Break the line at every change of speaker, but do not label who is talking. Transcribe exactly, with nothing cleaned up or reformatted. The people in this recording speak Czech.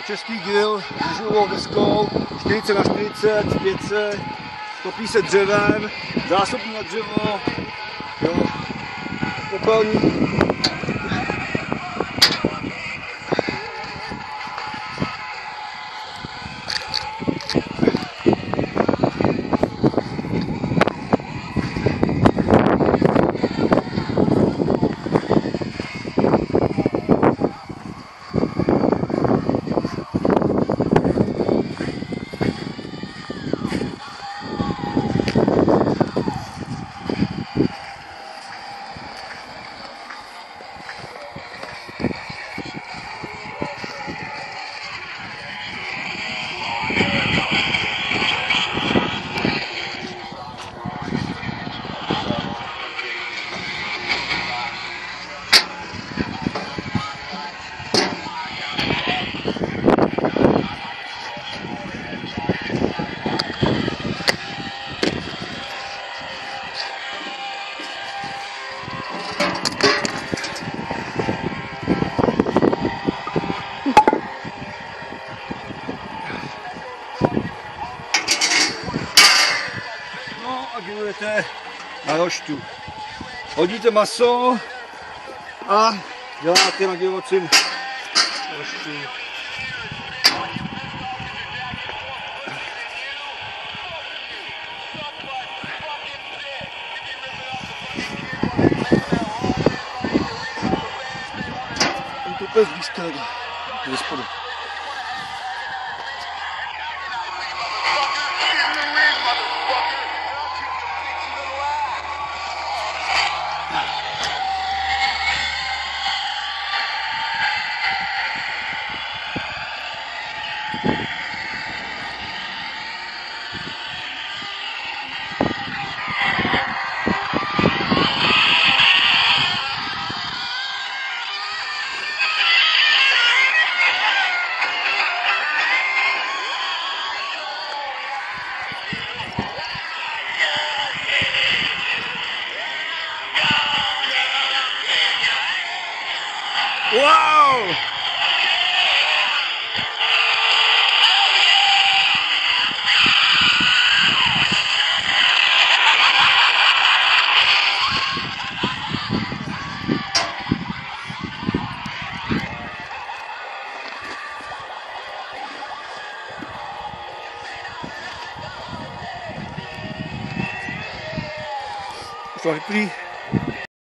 český grill s žulovou deskou, čtyřicet na čtyřicet, pět set, topí se dřevem, zásobní na dřevo, jo, popelní. A grillujete na roštu. Hodíte maso a děláte na grilovacím roštu. Ten tu úplně zblízka ze spodu. Wow! Už to vyplý.